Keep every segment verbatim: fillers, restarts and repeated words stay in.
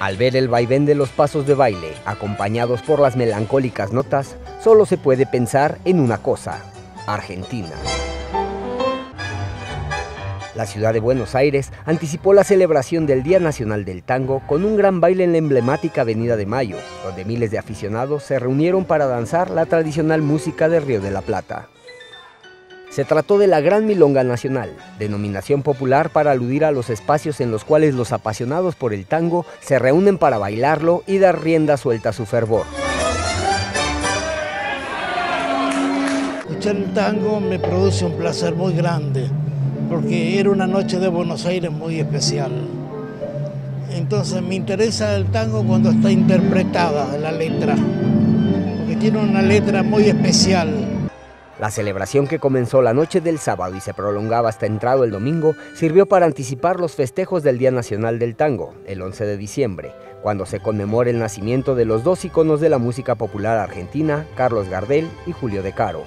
Al ver el vaivén de los pasos de baile, acompañados por las melancólicas notas, solo se puede pensar en una cosa: Argentina. La ciudad de Buenos Aires anticipó la celebración del Día Nacional del Tango con un gran baile en la emblemática Avenida de Mayo, donde miles de aficionados se reunieron para danzar la tradicional música de Río de la Plata. Se trató de la Gran Milonga Nacional, denominación popular para aludir a los espacios en los cuales los apasionados por el tango se reúnen para bailarlo y dar rienda suelta a su fervor. Escuchar el tango me produce un placer muy grande, porque era una noche de Buenos Aires muy especial. Entonces me interesa el tango cuando está interpretada la letra, porque tiene una letra muy especial. La celebración, que comenzó la noche del sábado y se prolongaba hasta entrado el domingo, sirvió para anticipar los festejos del Día Nacional del Tango, el once de diciembre, cuando se conmemora el nacimiento de los dos íconos de la música popular argentina, Carlos Gardel y Julio De Caro.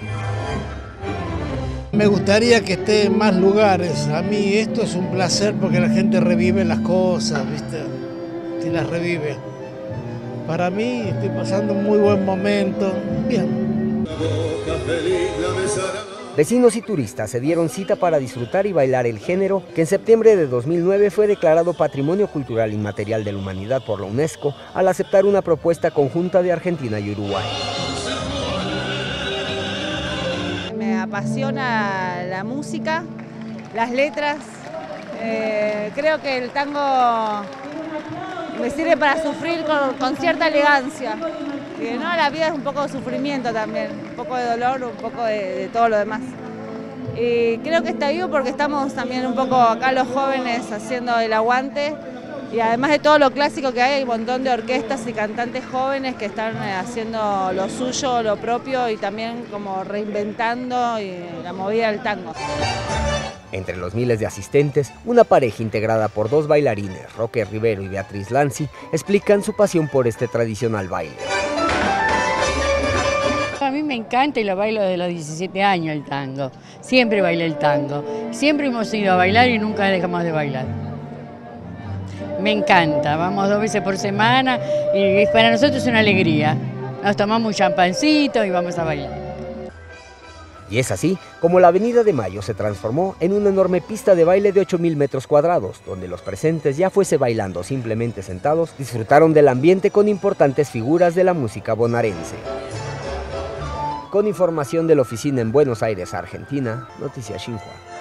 Me gustaría que esté en más lugares. A mí esto es un placer porque la gente revive las cosas, ¿viste? Si las revive. Para mí estoy pasando un muy buen momento. Bien. Vecinos y turistas se dieron cita para disfrutar y bailar el género, que en septiembre de dos mil nueve fue declarado Patrimonio Cultural Inmaterial de la Humanidad por la UNESCO al aceptar una propuesta conjunta de Argentina y Uruguay. Me apasiona la música, las letras. Eh, creo que el tango me sirve para sufrir con, con cierta elegancia. Y, ¿no? La vida es un poco de sufrimiento también, un poco de dolor, un poco de, de todo lo demás. Y creo que está vivo porque estamos también un poco acá los jóvenes haciendo el aguante. Y además de todo lo clásico que hay, hay un montón de orquestas y cantantes jóvenes que están haciendo lo suyo, lo propio y también como reinventando la movida del tango. Entre los miles de asistentes, una pareja integrada por dos bailarines, Roque Rivero y Beatriz Lanzi, explican su pasión por este tradicional baile. A mí me encanta y lo bailo desde los diecisiete años el tango. Siempre bailé el tango. Siempre hemos ido a bailar y nunca dejamos de bailar. Me encanta, vamos dos veces por semana y para nosotros es una alegría. Nos tomamos un champancito y vamos a bailar. Y es así como la Avenida de Mayo se transformó en una enorme pista de baile de ocho mil metros cuadrados, donde los presentes, ya fuese bailando o simplemente sentados, disfrutaron del ambiente con importantes figuras de la música bonaerense. Con información de la oficina en Buenos Aires, Argentina, Noticias Xinhua.